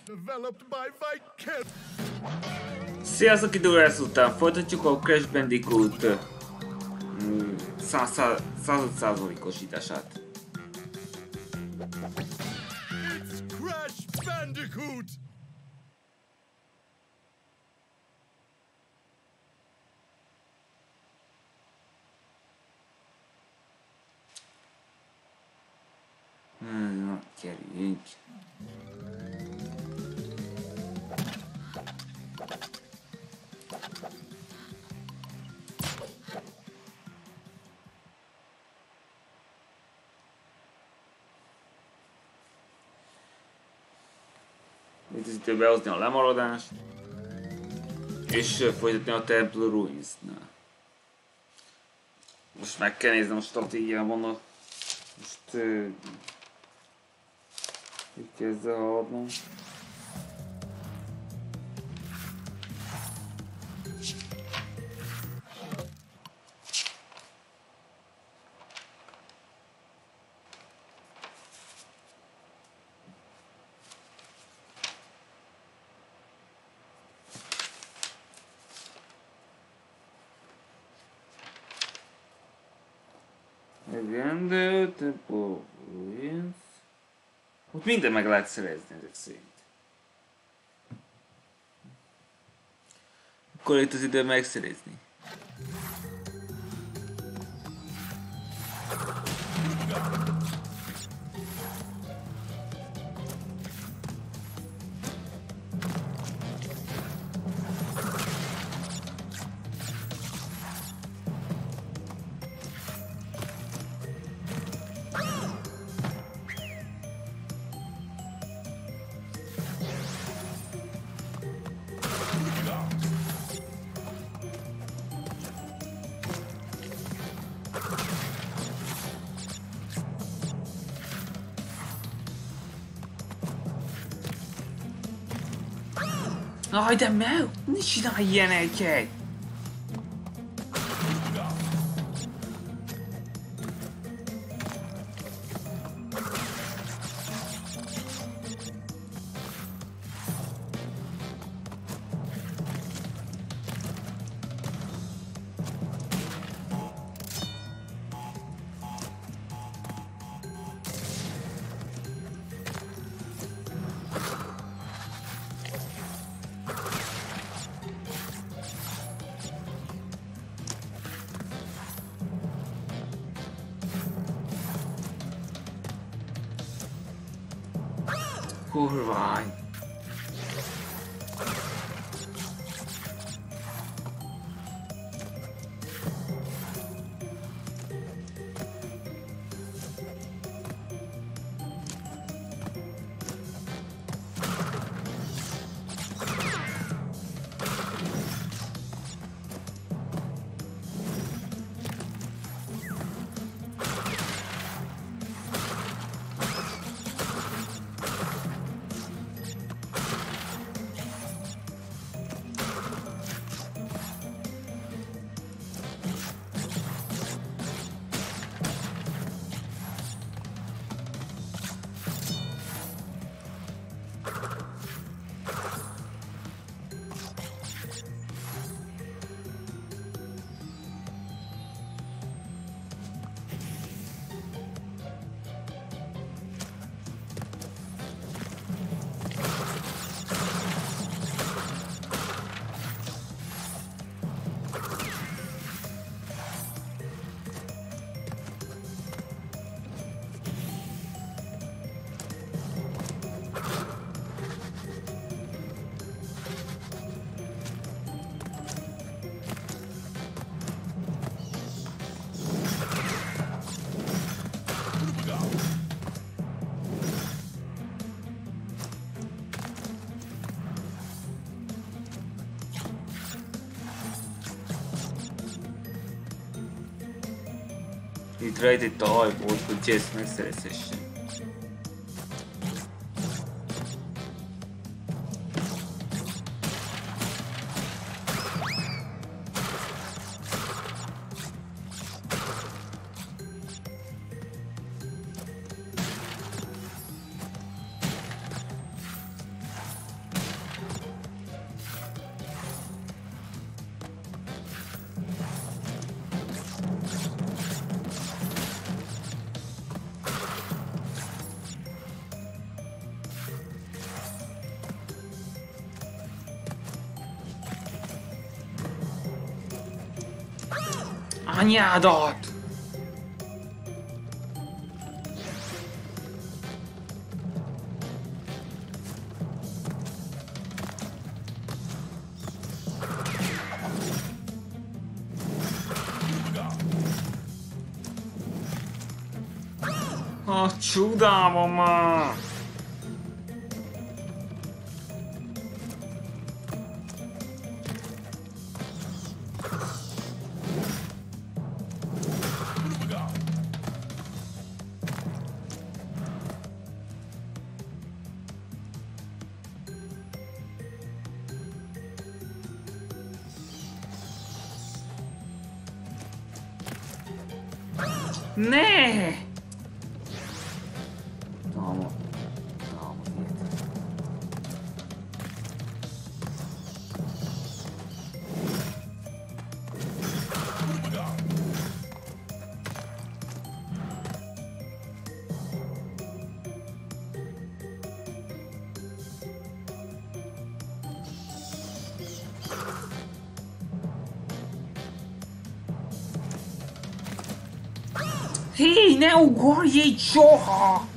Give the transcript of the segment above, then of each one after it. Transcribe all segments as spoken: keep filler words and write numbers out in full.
Sziasztok, időre után folytatjuk a Crash Bandicoot száz százalékosítását. It's Crash Bandicoot! Hmm, na, gyerünk. Itt az idő behozni a lemaradást, és folytatni a Temple Ruins-nál. Most meg kell néznem a stratégiában a... Most... Uh, így kezd el haladnom. Igen, de Temple Ruins... Ott minden meg lehet szerezni ezek szerint. Akkor itt az idő megszerezni. Aj, de meg! Ne csinálj ilyeneket! Kurvány! Itt rajta itt a haj volt, hogy Jess megszerezhessen. Anyádat! A csodában már! Ne! Toma. Toma, hé, ne ugorj így soha!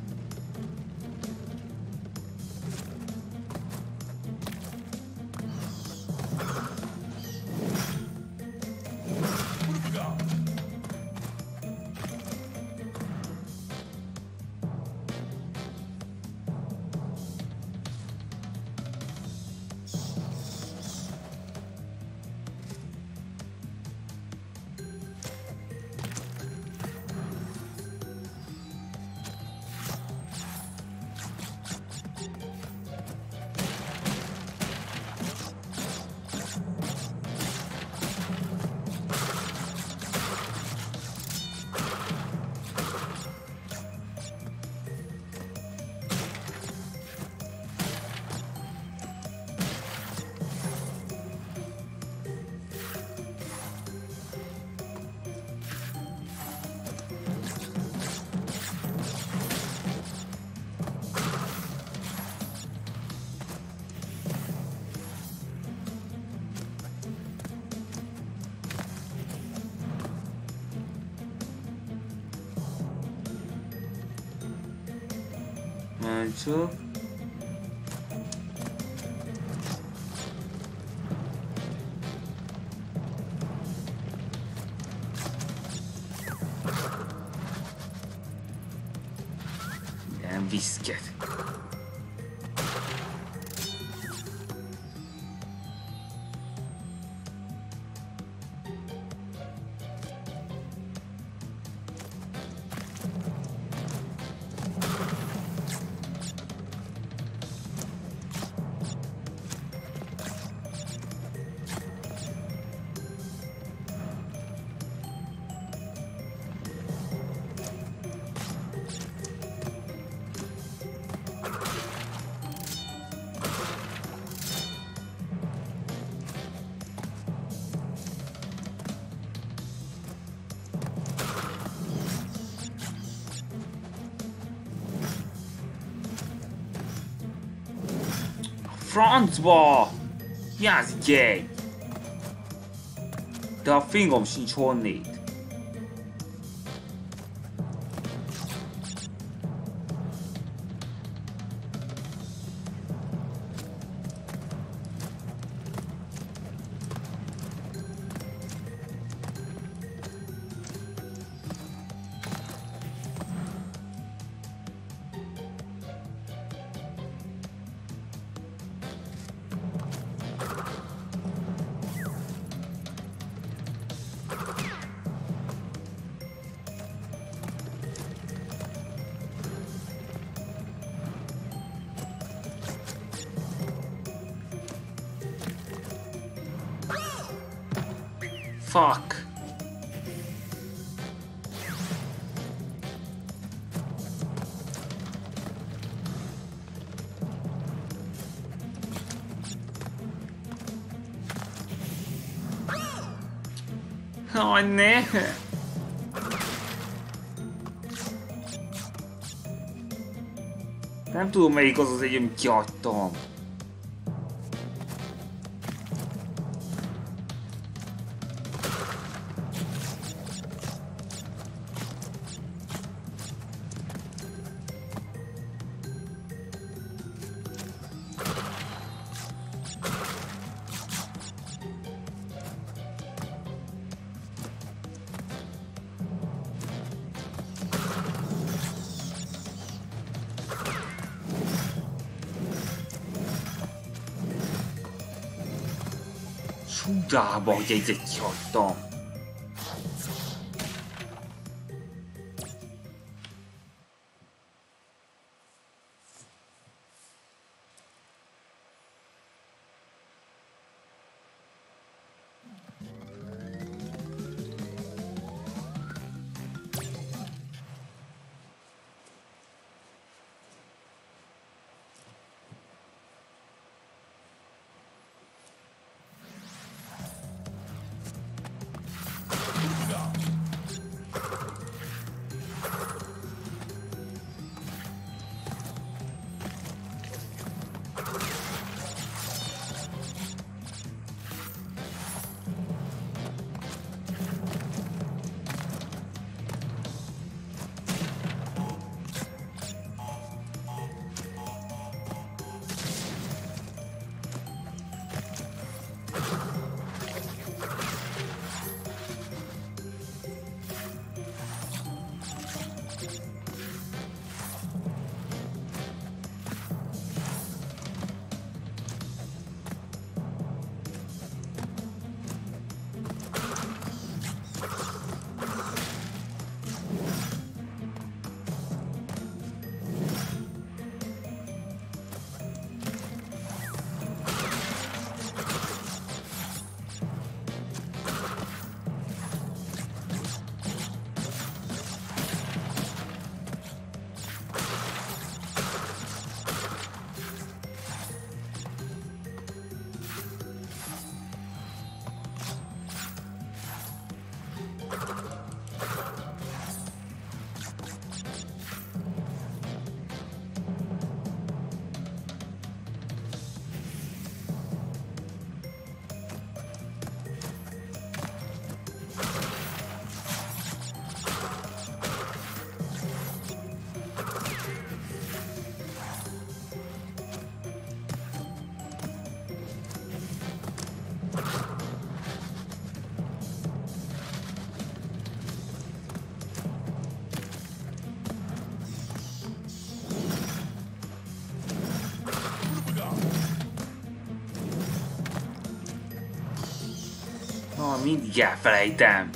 Csak. Nem viszket. Francba! Jázgej! De a fingom sincs honnét. Fuck. Oh, ne. Nem tudom, melyik az az egy, amit kiadtam. Csudába, hogy egyet kihagytam. Na, mindig elfelejtem.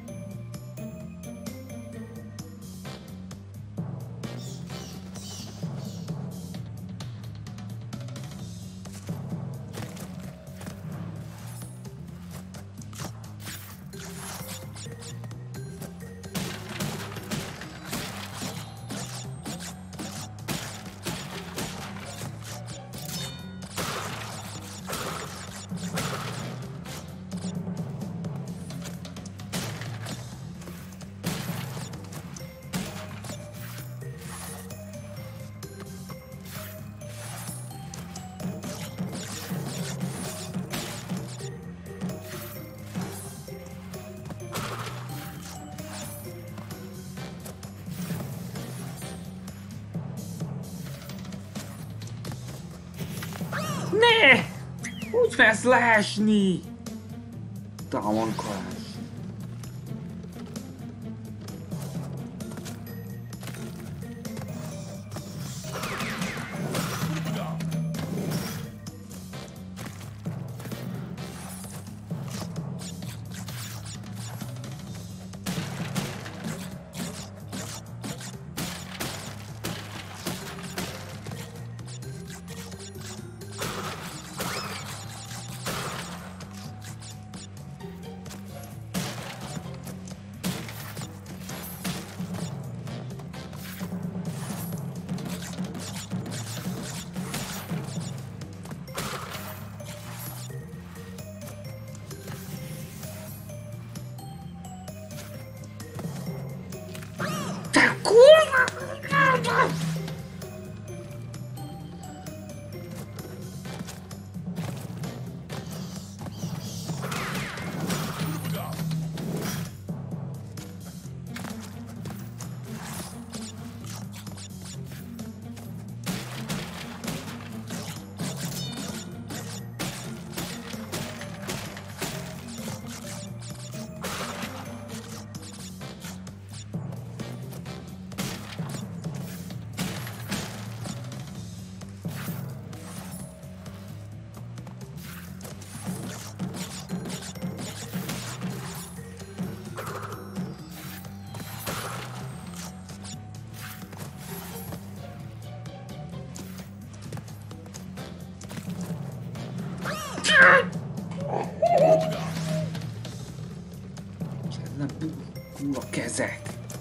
Ne! Úgy fogsz leesni! Támadás. Nem kurva kezek.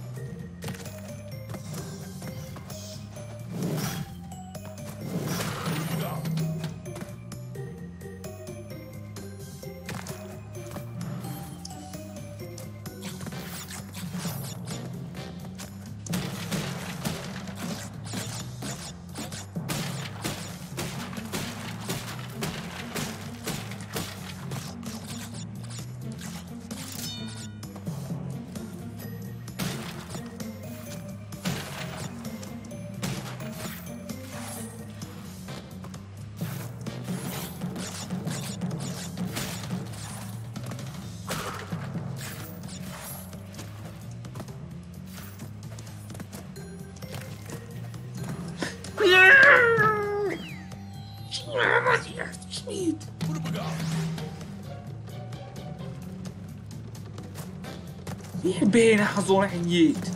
Miért bénázol ennyit?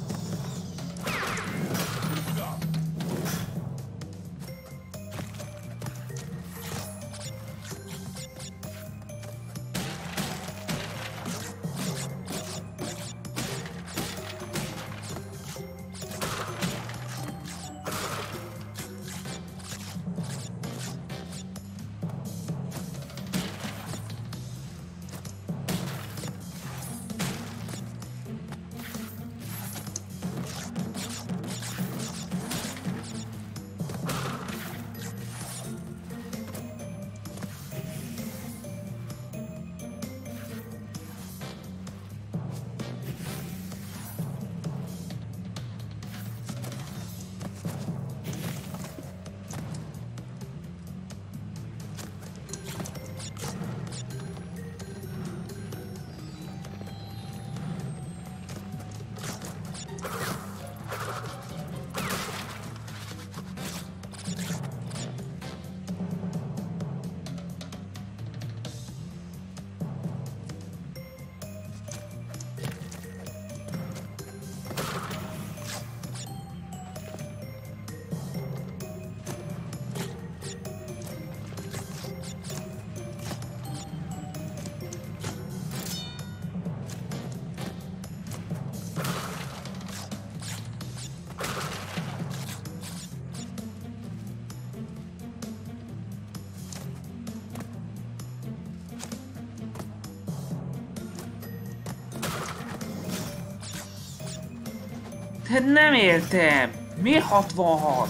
Hát nem értem. Miért hatvanhat?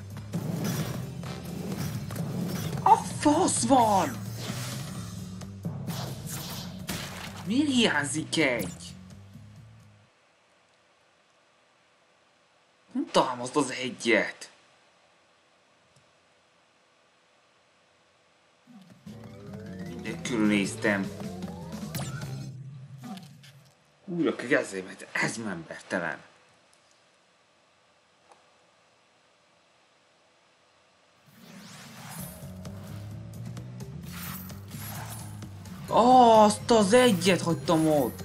A fasz van! Miért hiányzik egy? Nem támaszt az egyet. Mindegy körülnéztem. Újra kezdem, mert ez embertelen. Azt az egyet hagytam ott!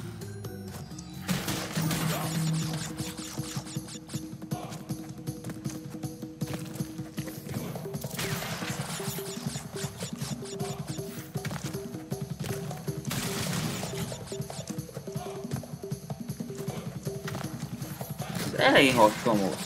Az elején hagytam ott.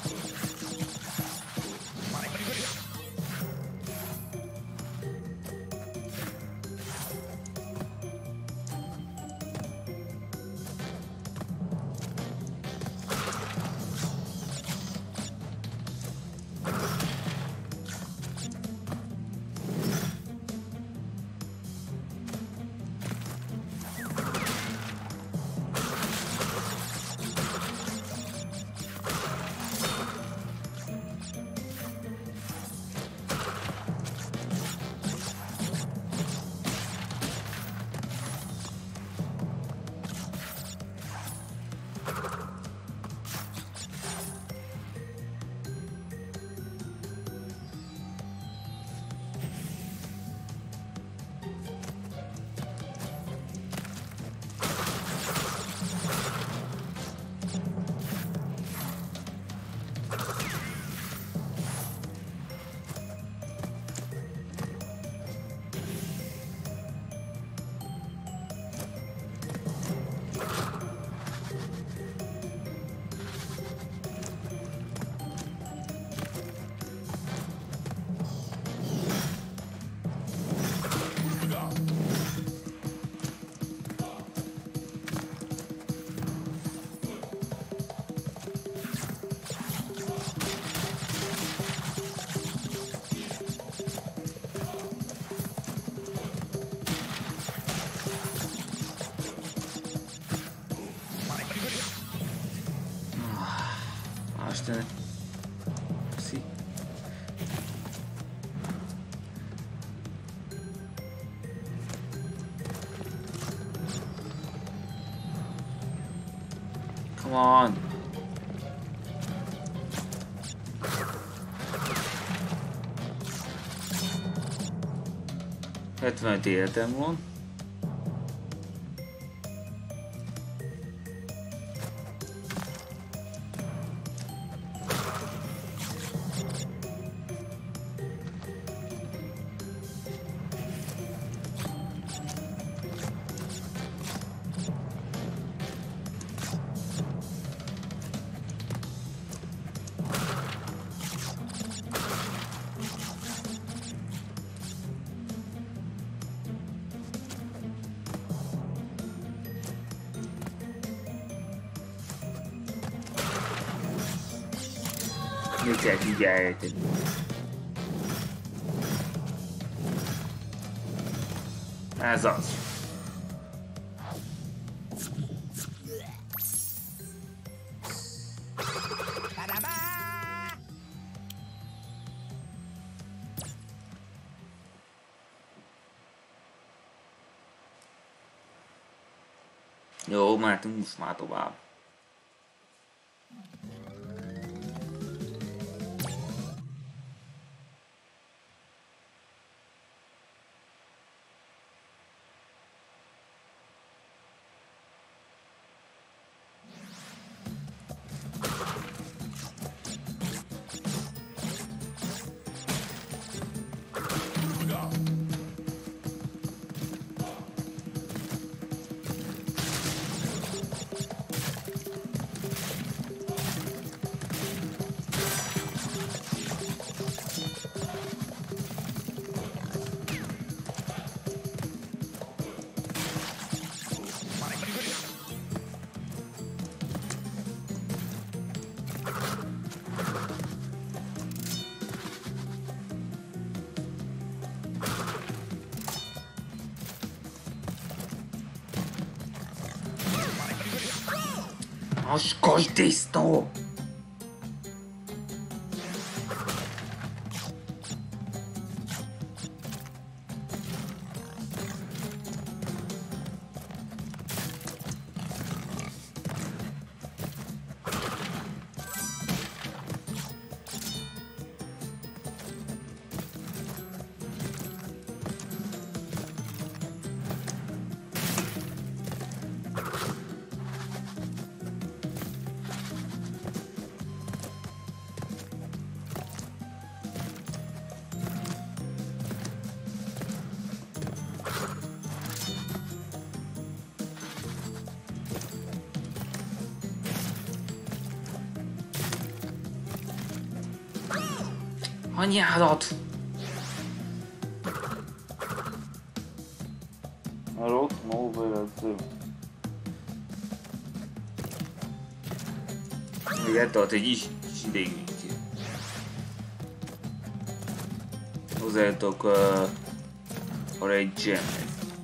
Istenem. Szi. Come on. hetvenöt életem van. Még kell figyeljetek. Ez az. Jó, mehetünk most már tovább. Oszkoj tisztó! Anyádat! Arról módszerű. Még eltart egy is, is ideig így. Hozzájátok uh, arra egy gemet.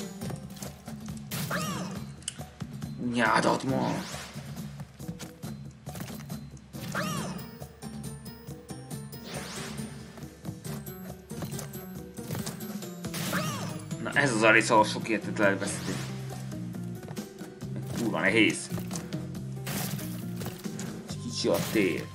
Anyádat ma! Ez az a rész, ahol sok értet lehet beszélni. Kurva nehéz. Kicsi a tér.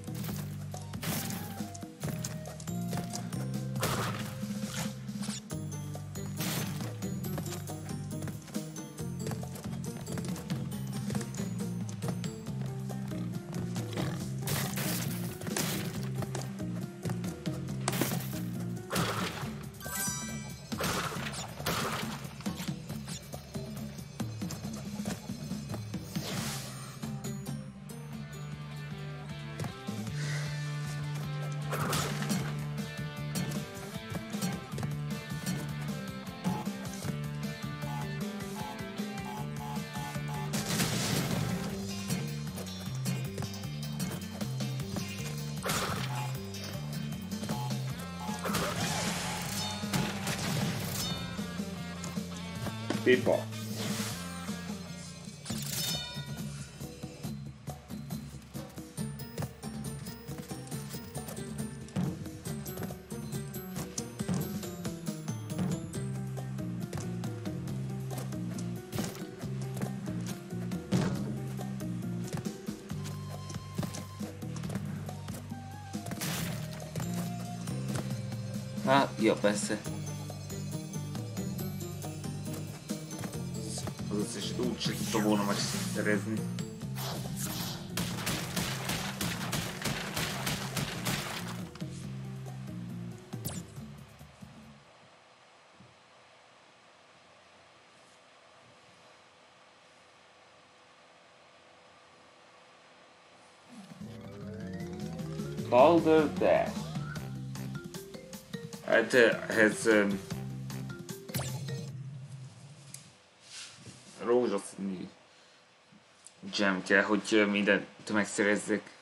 Pipa. Hát, ja persze. Az összeset úgy se tudta volna megszerezni. Calder Dash. Hát ehhez um, rózsaszínű gem kell, hogy mindent megszerezzek.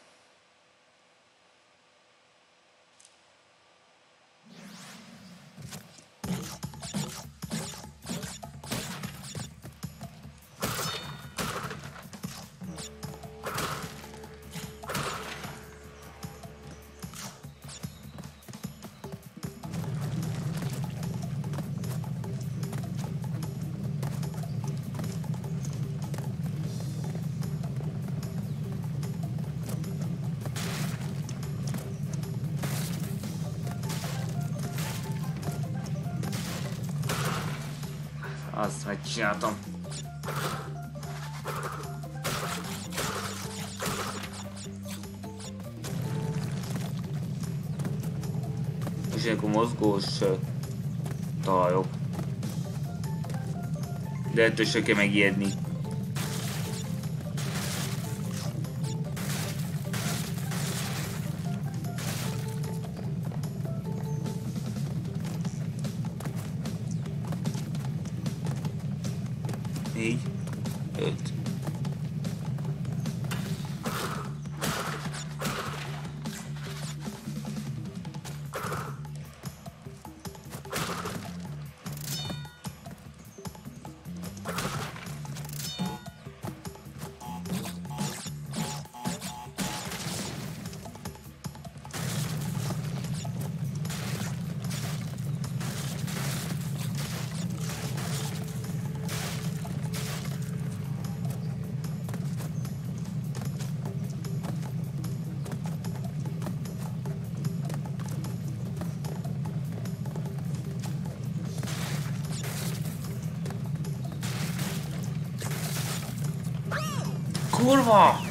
Azt megcsináltam. És akkor mozgós uh, talajok. De ettől se kell megijedni. Négy, öt. Kurva!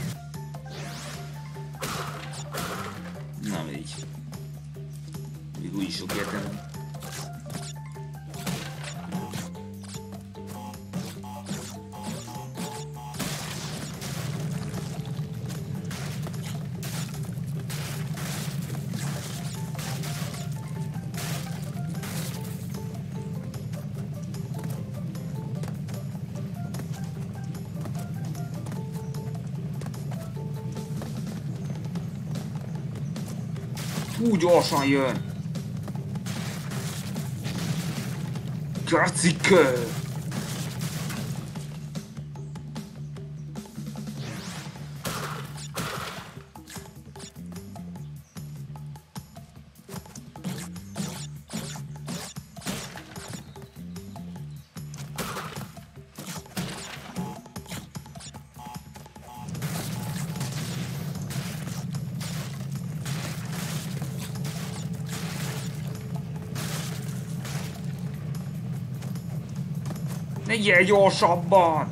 Na így. Még úgy is sok értelem. Hú, gyorsan jön! Kacike! Ne gyere gyorsabban!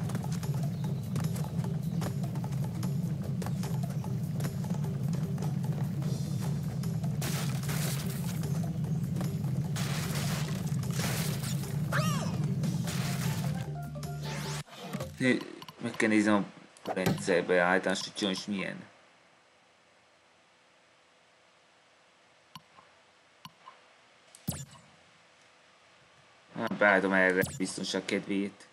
Meg kell néznem a rendszerbe állítás, hogy csinálj, és milyen. Beállítom erre biztonság kedvéért.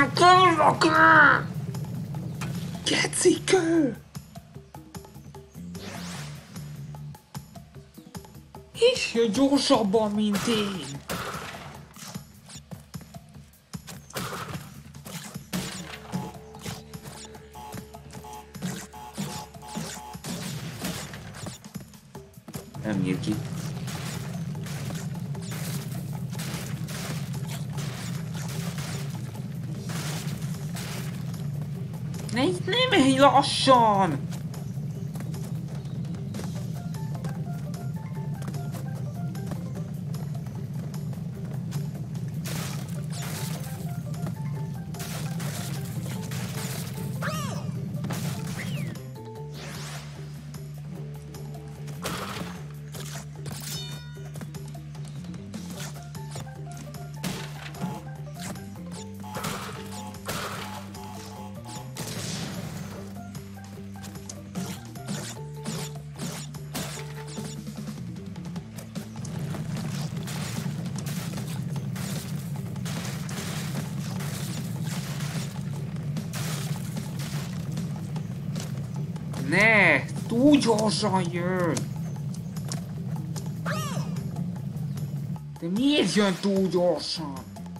a kurva kő! Geci kő! És jön gyorsabban, mint én! Nem nyír ki. Ne, ne menj lassan! Ne! Túl gyorsan jön! De miért jön túl gyorsan?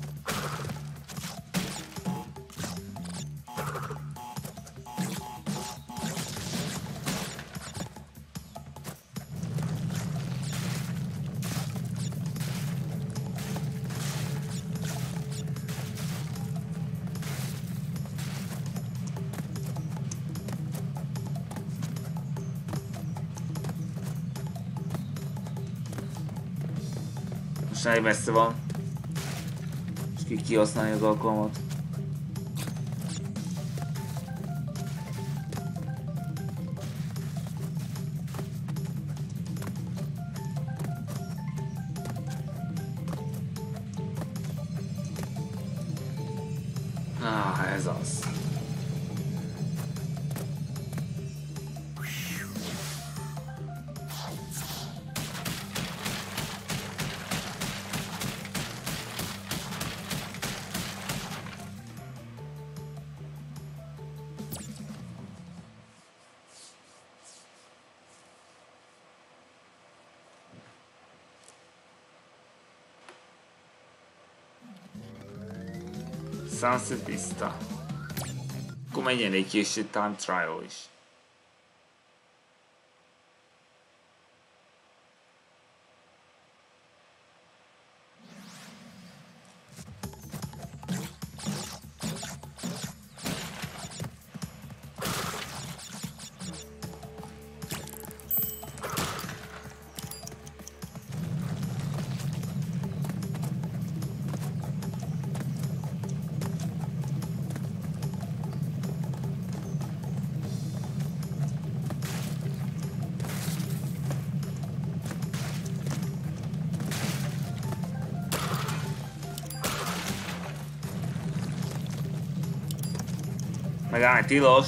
Most elég messze van. És ki kihasználni az alkalmat. Ah, ez az. Sunset Vista. Akkor menjen egy késő time trial is. Megállj, tilos!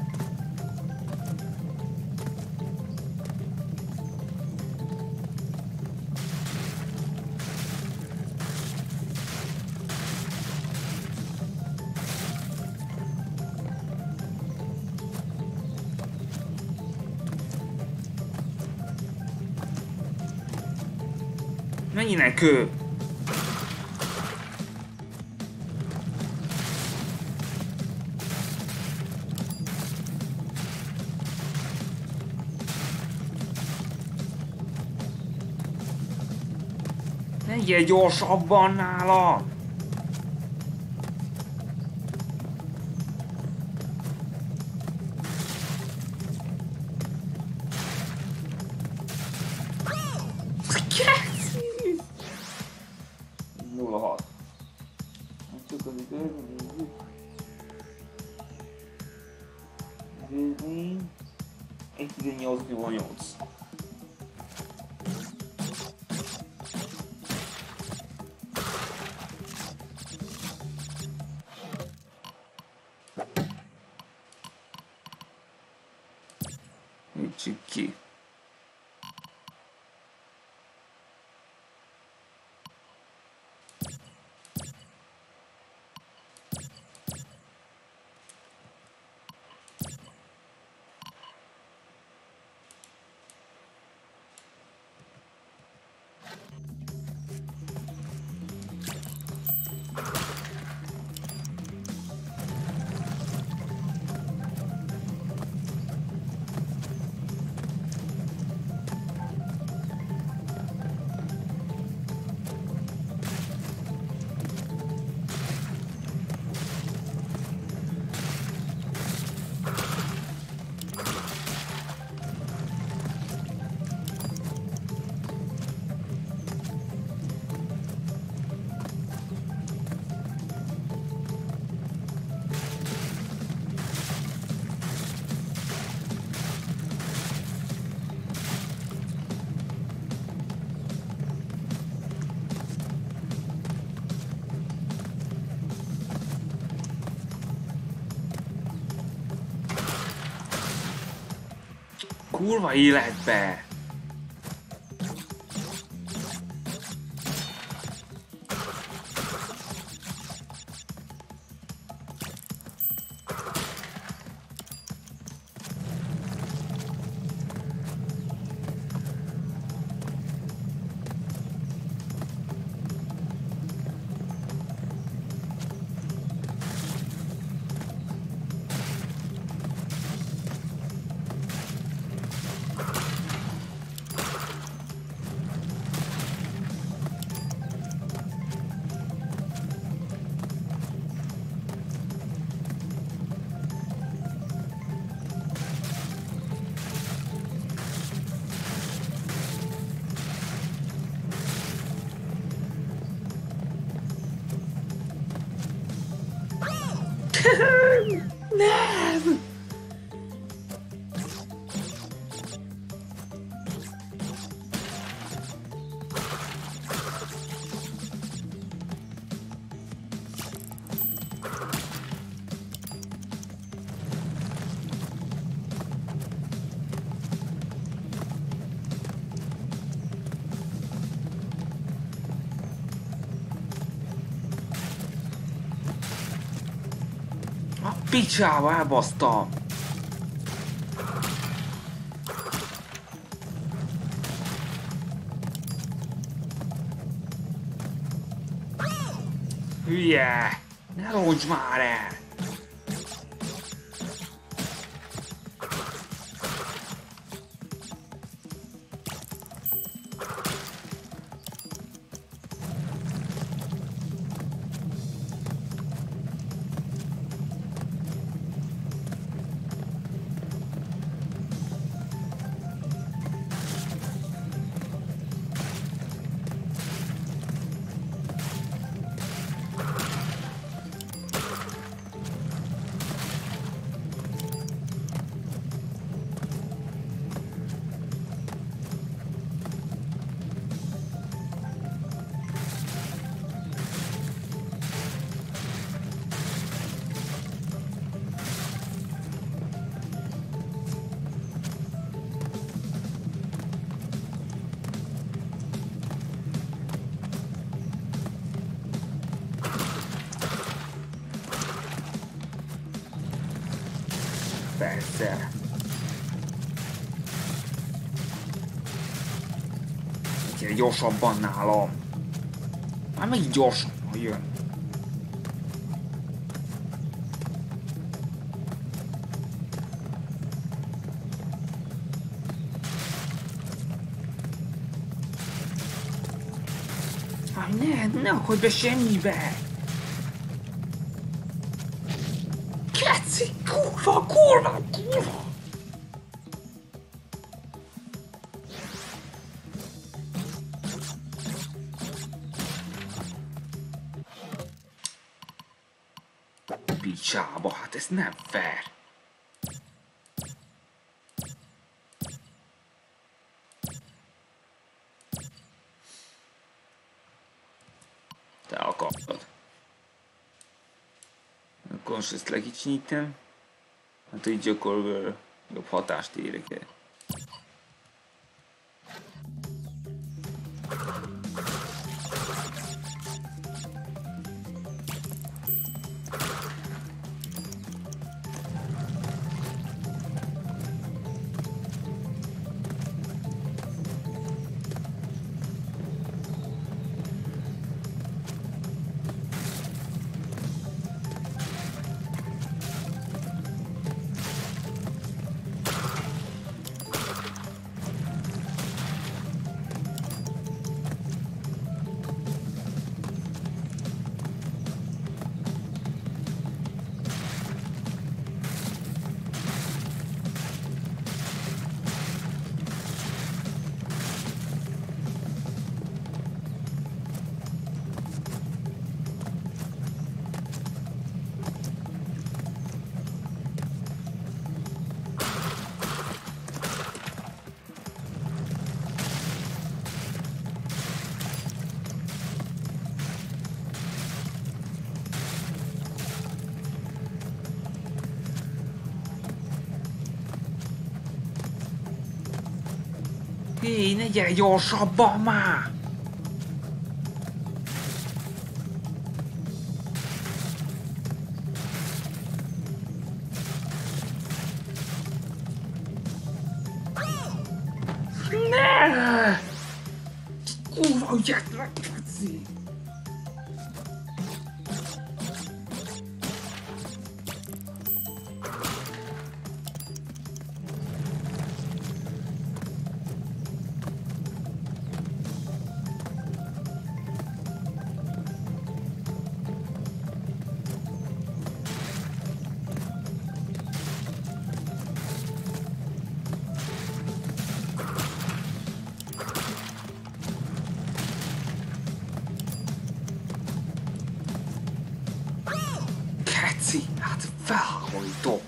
Menj innen, kő! Menjél gyorsabban nálam! nulla hat. Csak az idő, nézzük. Védmény. egy tizennyolc nulla nyolc. Nyitsük ki. Kurva életbe! Nem! A picsába elbasztam! Hülye! Ne roncs már el! Persze. Gyere gyorsabban nálam. Már még gyorsabban jön. Aj, ne, ne akadj be semmibe! Keci, kurva, kurva, kurva! Picsába, hát ez nem fair! Te akartad. Akkor most ezt lekicsinyítem. Hát így akkor jobb hatást érek el. Hé, ne gyere gyorsabban már! Ne! Kurva ügyetlen, keci! Keci, hát felhajtom.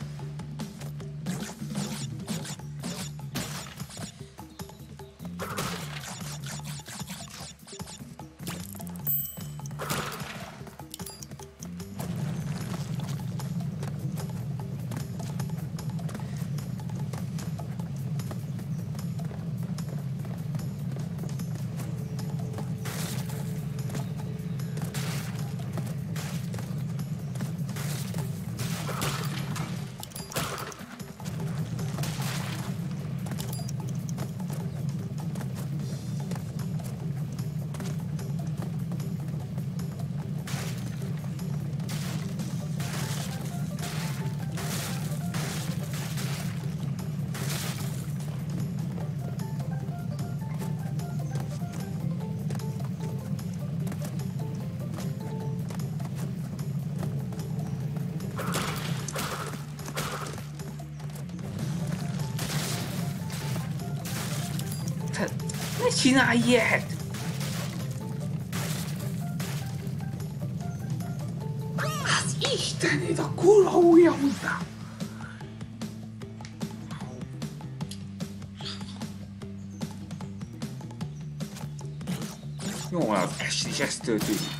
Ne csinálj ilyet! Az Istenét, a kurva ujja után! Jó, az est is ezt történik.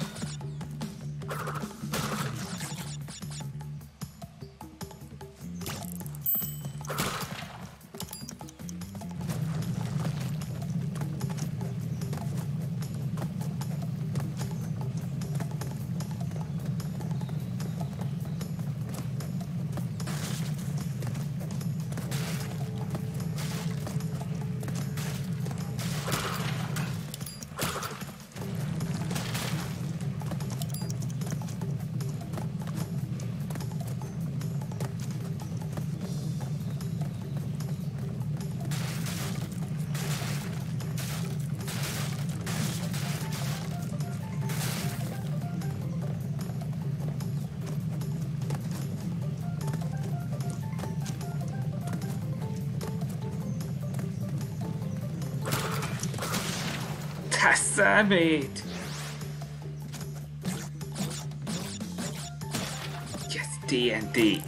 Te szemét! Ez té en té!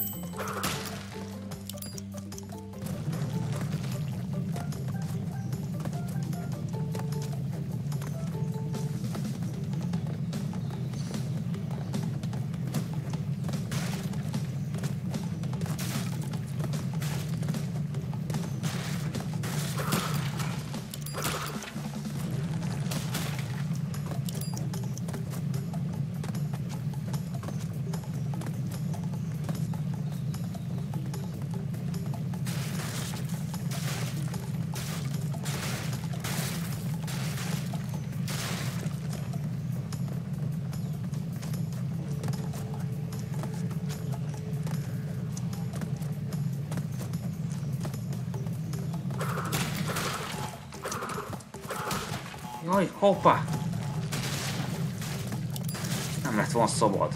Jaj, hoppá! Nem lett volna szabad.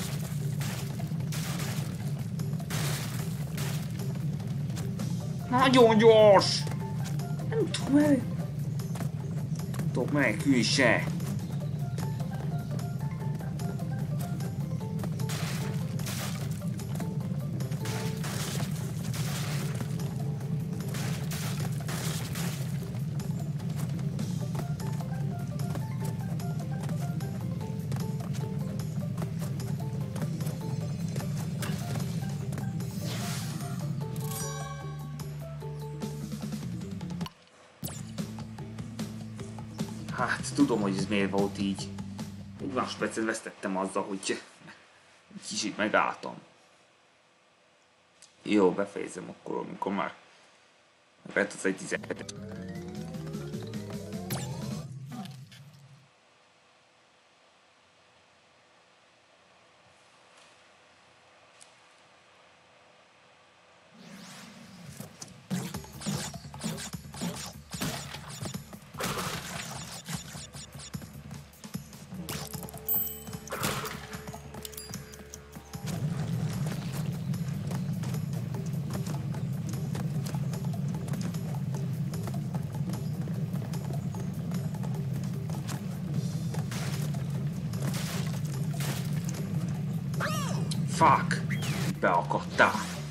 Nagyon gyors! Nem tudom el... Nem tudok menekülni se. Hát tudom, hogy ez miért volt így. Egy másodpercet vesztettem azzal, hogy kicsit megálltam. Jó, befejezem akkor, amikor már megvettem egy tizenhetet. Fuck! Beakadtál!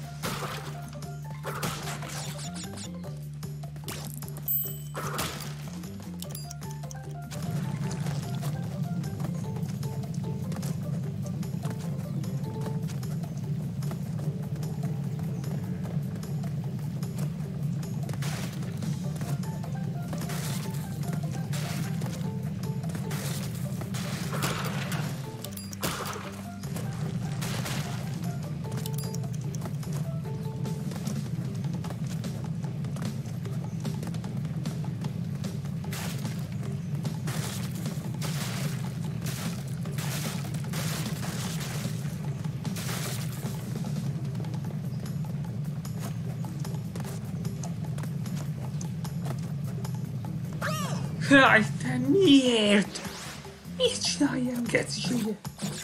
Jaj, te miért? Miért csinálj ilyen geciséget?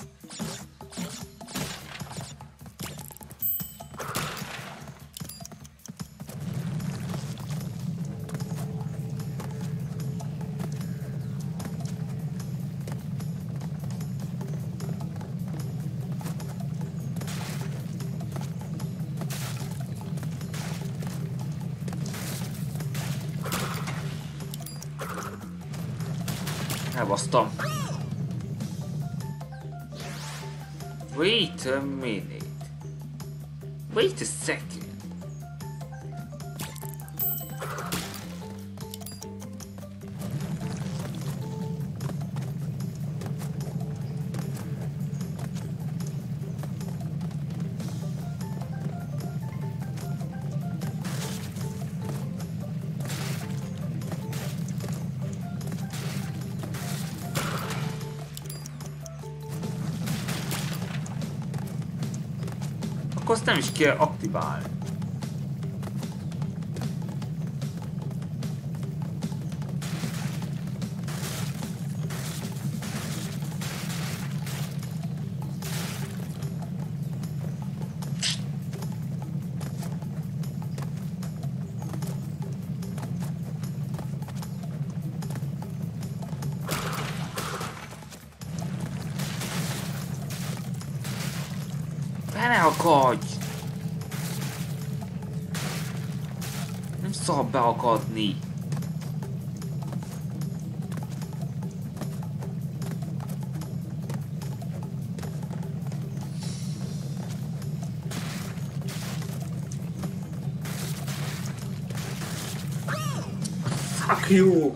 Elbasztam. Wait a minute. Wait a second. Akkor azt nem is kell aktiválni. Ne akadj! Nem szabad beakadni. Fuck you!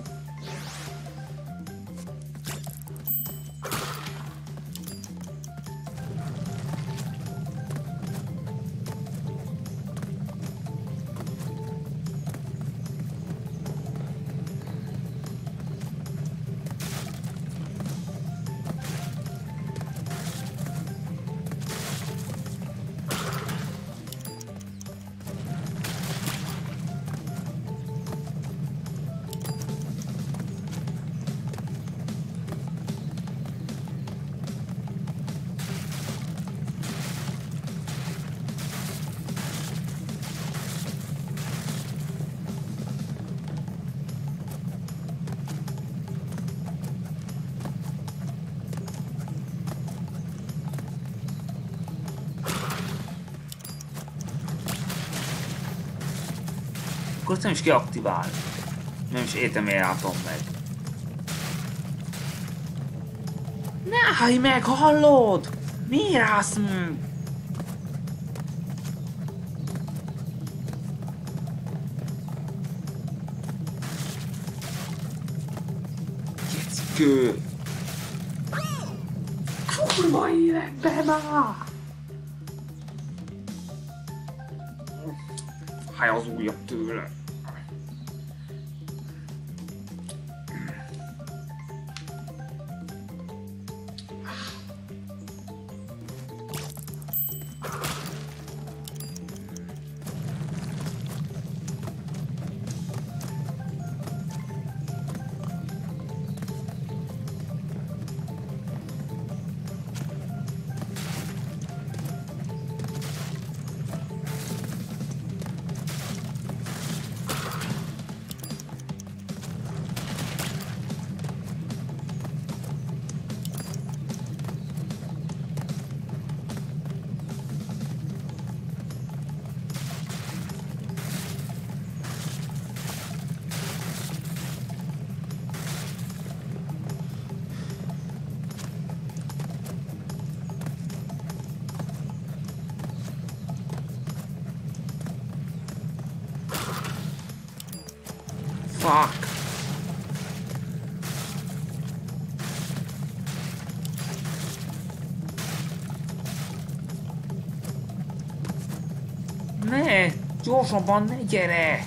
Akkor nem is kiaktiválni. Nem is értem, miért álltam meg. Ne állj meg, hallod? Miért állsz meg? kő! Kurva életbe már! Fáj az ujjam tőle. Fuck! Ne! Gyorsabban ne gyere!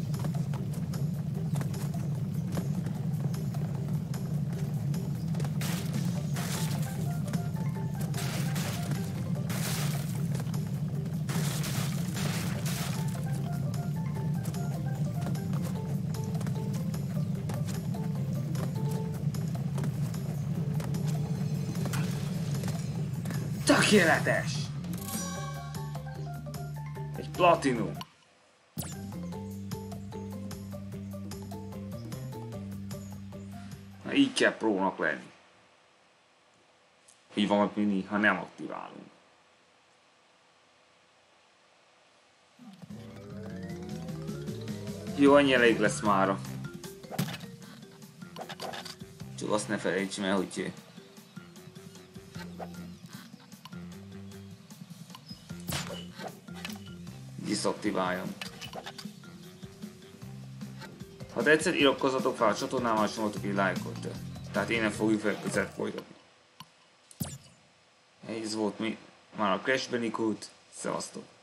Tökéletes! Egy platinum! Na így kell prónak lenni. Így van mini, ha nem aktiválunk. Jó, annyi elég lesz mára. Csak azt ne felejtsem el, hogy diszaktiváljam. Ha tetszett, iratkozzatok fel a csatornámmal, és nyomjatok egy lájkot. Tehát én nem fogjuk felközelebb folytatni. Ez volt mi, már a Crash Bandicoot. Szevasztok!